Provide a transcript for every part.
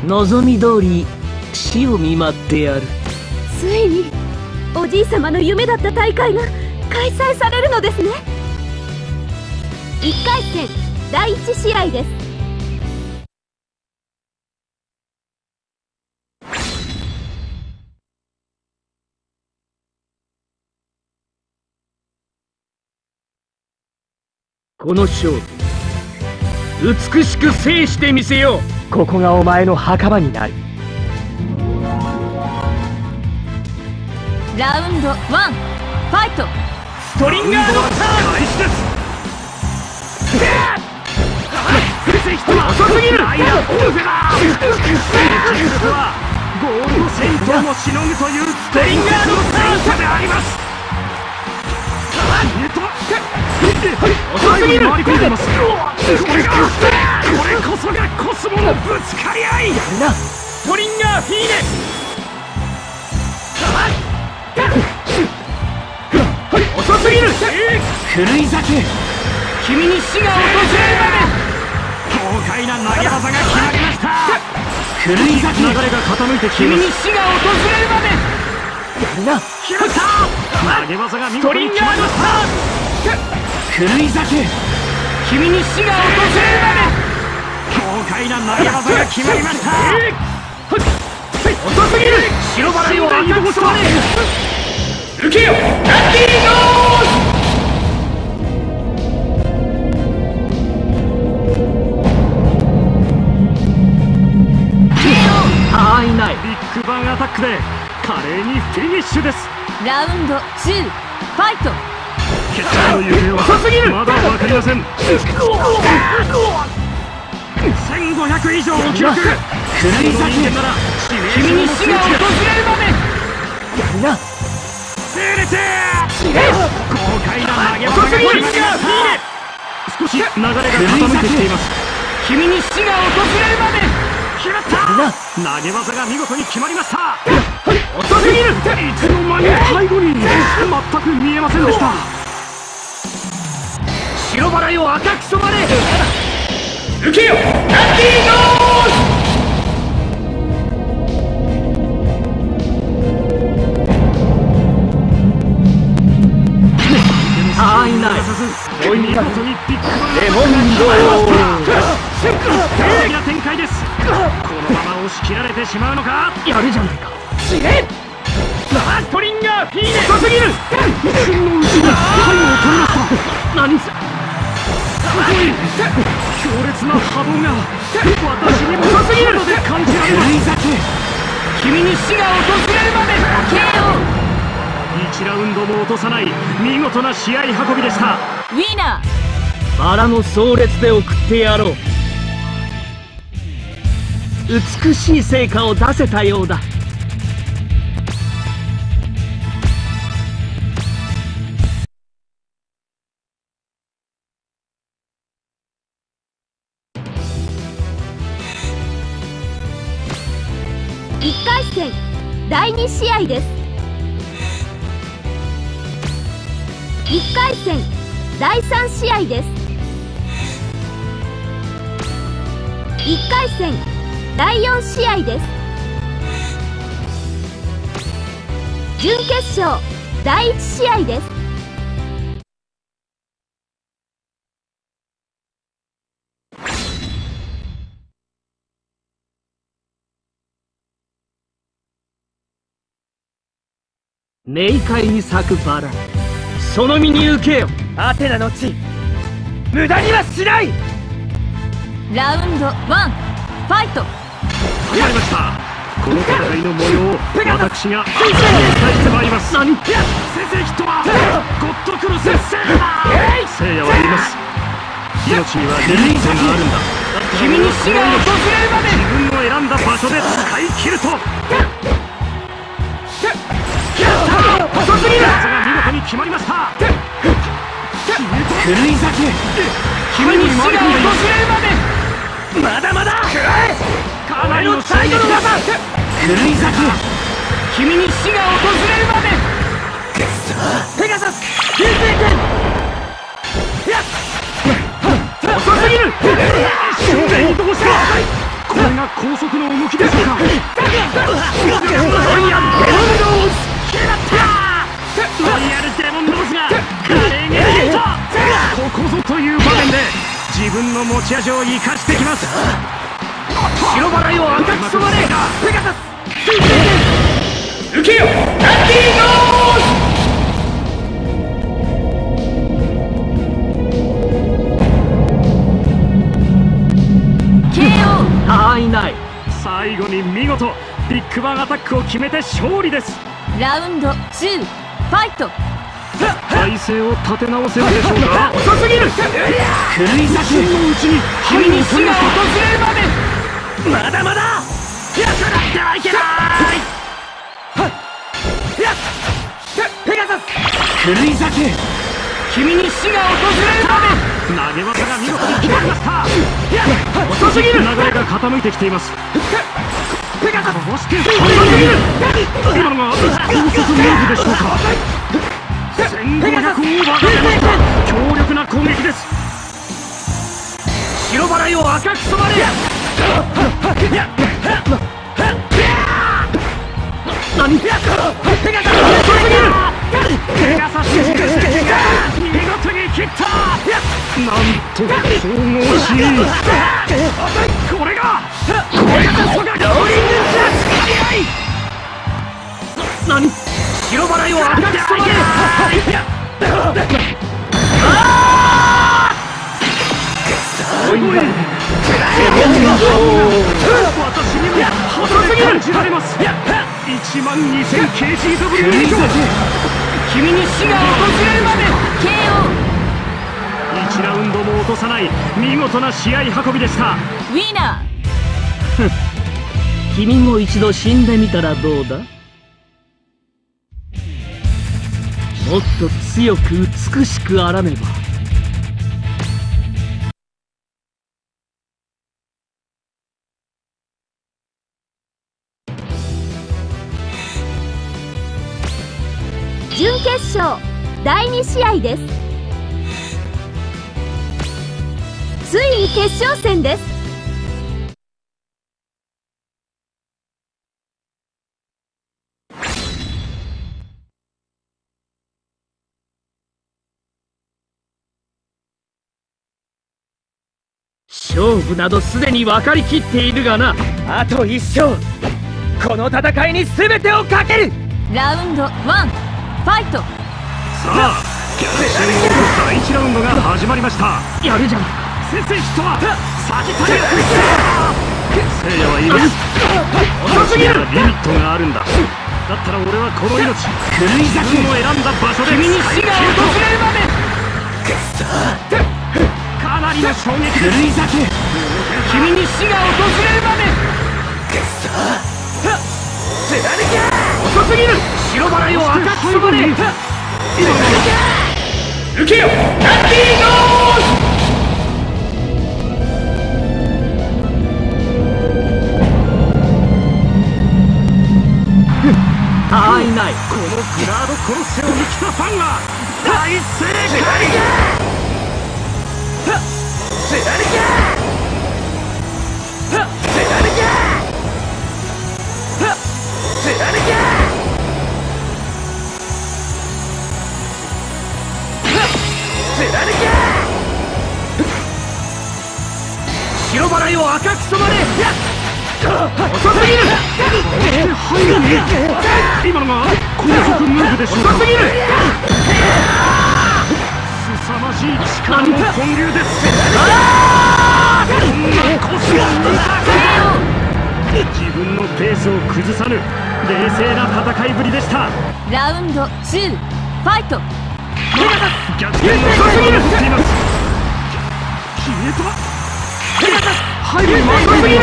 望み通り死を見舞ってやる。 ついにおじい様の夢だった大会が開催されるのですね。1回戦第1試合です。 この勝負美しく制してみせよう。ここがお前の墓場になる。 ラウンド1ファイト。 ストリンガーのターン開始です。遅すぎる。ライアオルフェだ。実はゴールドセイントもしのぐというストリンガーのターンであります。遅すぎる。回り込んでいます。これこそがコスモのぶつかり合い。ストリンガーフィーネ。遅すぎる。狂い酒、君に死が訪れるまで。豪快な投げ技が決まりました。狂い酒、流れが傾いて君に死が訪れるまで。決まった。投げ技が見事に決まりました。狂い酒、君に死が訪れるまで。豪快な投げ技が決まりました。遅すぎる。白バラを赤く染まれ。受けよラッキーノーズ。いない。ビッグバンアタックで華麗にフィニッシュです。 ラウンド2ファイト。 決勝の行方はまだ分かりません。1500以上を記録。狂い酒なら君に死が訪れるまで。整列。豪快な投げ技が決まりました。少し流れが傾いてきています。君に死が訪れるまで。決まった。投げ技が見事に決まりました。遅すぎる。いつの間に背後に全く見えませんでした。白バラよ赤く染まれ。受けよラッキーノーズ。いない。レモンド大きな展開です。このまま押し切られてしまうのか。やるじゃないか。ストリンガーフィーネ。遅すぎる。一瞬のうちに背後を取りました。何すごい強烈な波動が私にも遅すぎるので感じられます。君に死が訪れるまで。KO。1ラウンドも落とさない見事な試合運びでした。 ウィナー。 バラの壮烈で送ってやろう。美しい成果を出せたようだ。 1回戦第2試合です。1回戦第3試合です。1回戦第4試合です。準決勝第1試合です。 冥界に咲くバラ、その身に受けよ。アテナの地、無駄にはしない。 ラウンド1ファイト。 始まりました。この戦いの模様を私がお伝えしてまいります。何？先生ヒットはゴッドクロス聖夜は言います。命には二輪線があるんだ。君に死が訪れるまで。自分の選んだ場所で使い切ると。遅すぎる。技が見事に決まりました。狂い酒、君に死が訪れるまで。まだまだ。かなりの最後の技。狂い酒、君に死が訪れるまで。ペガサス救世拳。遅すぎる。一瞬で移動した。これれが高速の動きでしょうか。ロイヤルデモンローズ、ロイヤルデモンローズが華麗にヒット。ここぞという場面で自分の持ち味を生かしてきます。白バライを赤く染まれ、ペガサス受けよラッキーノーズ。 他いない。 最後に見事ビッグバンアタックを決めて勝利です。 ラウンド2ファイト。 体勢を立て直せるでしょうか。 遅すぎる。狂い咲きのうちに君に死が訪れるまで。まだまだやさなってはいけない。ペガサス狂い咲き君に死が訪れるまで。 投げ技が見事に決まりました。 遅すぎる。 流れが傾いてきています。 ペガサスそして遅すぎる。今のが高速ムーブでしょうか。1500オーバーが出ました。強力な攻撃です。 白バライを赤く染まれ。何ペガサス遅すぎる。 ペガサスが見事に切った。なんと神々しい。これがローリングジャッジ。 何白バライを赤く染まれ。 私にも感じられます。12000kgW 以上。 君に死が訪れるまで。 1ラウンドも落とさない見事な試合運びでした。 ウィナー君も一度死んでみたらどうだ。もっと強く美しくあらねば。 準決勝第2試合です。ついに決勝戦です。 勝負などすでに分かりきっているがな。あと1勝。この戦いに全てをかける。 ラウンド1ファイト。 さあ逆転を第1ラウンドが始まりました。 やるじゃん。 先制ヒットはサジタリアス。聖夜は言います。 遅すぎる。 リミットがあるんだ。だったら俺はこの命狂い咲き自分の選んだ場所で君に死が訪れるまで。 かなりの衝撃狂い咲き君に死が訪れるまで。遅すぎる。白バライを赤く染まれ。受けよラッキーノーズ。他いない。 このグラードコロッセオに来たファンが大正解。 白バライを赤く染まれ。遅すぎる。 今のが高速ムーブでしょうか。 遅すぎる。 凄まじい力の混流です。こんなコスモ自分のペースを崩さぬ冷静な戦いぶりでした。 ラウンド2ファイト。 逆転のカードを取っています。消えた。入る前すぎる。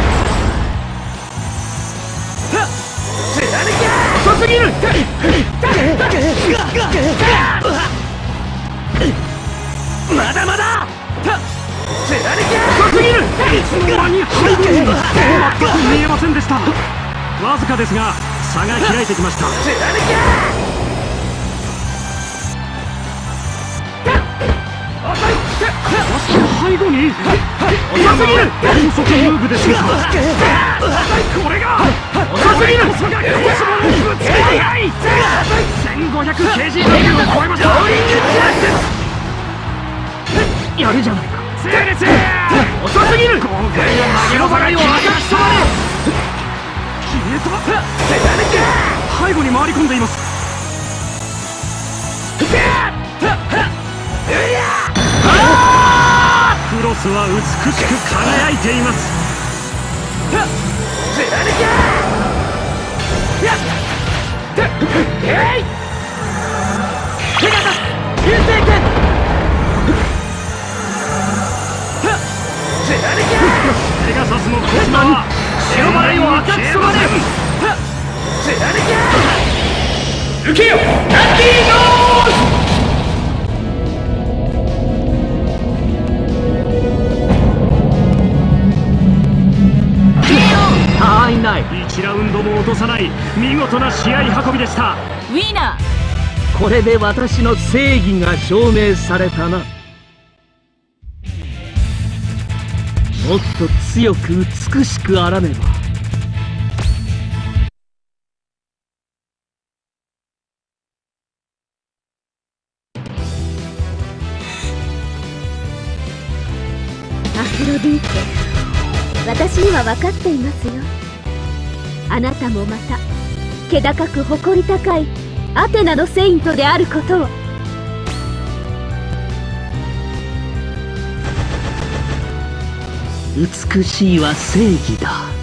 遅すぎる。まだまだ遅すぎる。 いつの間に入るんだ。全く見えませんでした。わずかですが差が開いてきました。そして背後に遅すぎる。高速ムーブですが、これが遅すぎる。コスモのぶつかり合い。1500kg のビルを超えました。やるじゃないか。遅すぎる。豪快な白バラを赤く染まれ。消えた。背後に回り込んでいます。クロスは美しく輝いています。ペガサス流星剣。ペガサスのコスモは白バラを赤く染まれ。受けよラッキーゴール。1ラウンドも落とさない見事な試合運びでした。 ウィナー。 これで私の正義が証明されたな。もっと強く美しくあらねば。 アフロディーテ、私には分かっていますよ。あなたもまた気高く誇り高いアテナのセイントであることを。 美しいは正義だ。